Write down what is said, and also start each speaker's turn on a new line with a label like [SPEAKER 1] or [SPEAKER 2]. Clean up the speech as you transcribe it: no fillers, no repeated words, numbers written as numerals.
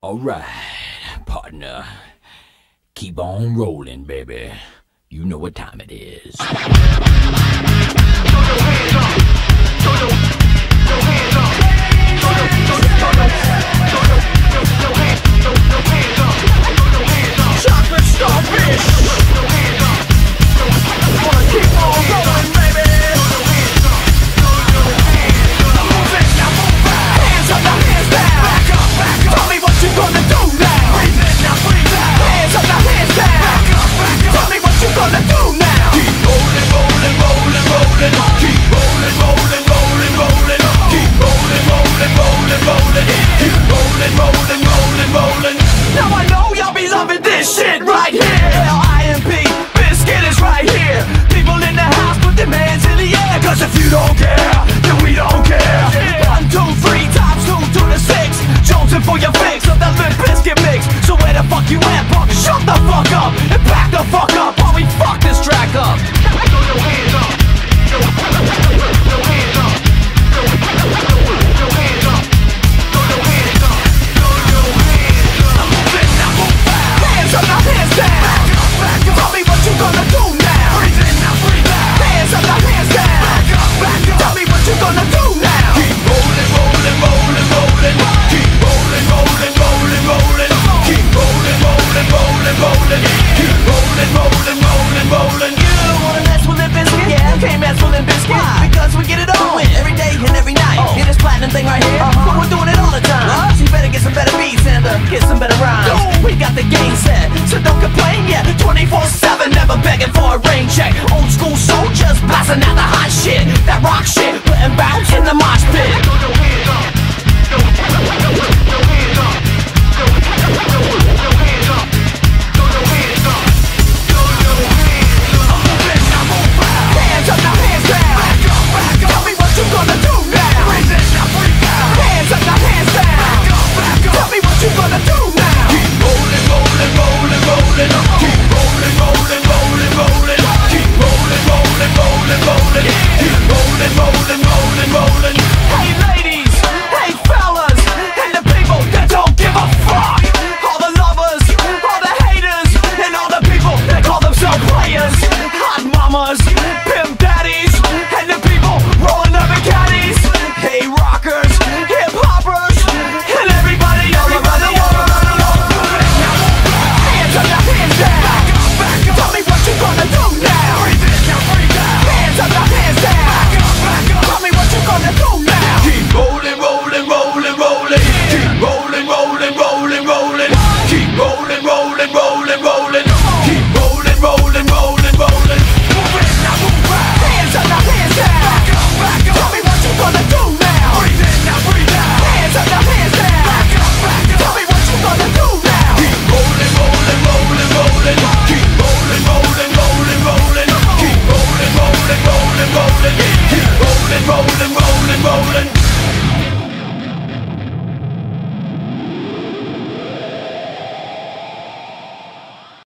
[SPEAKER 1] Alright, partner. Keep on rolling, baby. You know what time it is. Throw your hands up. Throw your hands up. Throw your hands up. Chocolate Starfish. Throw your hands up. Wanna keep on rolling, baby. Move it, now move back. Hands up, now hands down. Back up, back up. Tell me what you gonna do now. Breathe in, now breathe out. Hands up, now hands down. Back up, back up. Tell me what you gonna do now. Keep rolling, rolling, rolling, rolling. Keep rolling, rolling, rolling, rolling. Keep rolling, rolling, rolling, rolling. Keep rolling, rolling, rolling, rolling. Now I know y'all be loving this shit right here. Limp, Bizkit is right here. People in the house put their hands in the air. Cause if you don't care, then we don't care. 1, 2, 3 times 2 to the 6. Jonesing for your fix of that Limp Bizkit mix. So where the fuck you at, punk? Shut the fuck up and back the fuck up while we fuck this track up. Throw your hands up. Throw your hands up. Throw your hands up. Throw your hands up. Throw your hands up. Now move it, now move back. Hands up, now hands down. Back up, back up. Tell me what you gonna do now. Breathe in, now breathe out. Hands up, now hands down. Back up, back up. Tell me what you gonna do now. Keep rolling, rolling, rolling, rolling. Keep rolling, rolling, rolling, rolling. Keep rolling, rolling, rolling, rolling. Keep rolling, rolling, rolling, rolling. You don't wanna mess with Limp Bizkit? Yeah, you can't mess with Limp Bizkit. Why? Because we get it on every day and every night. Hear this platinum thing right here? But we're doing it all the time. So you better get some better beats and get some better rhymes. We got the game set, so don't complain. Yeah, 24/7, never begging for a rain check. Old school soldiers blasting out the hot shit, that rock shit.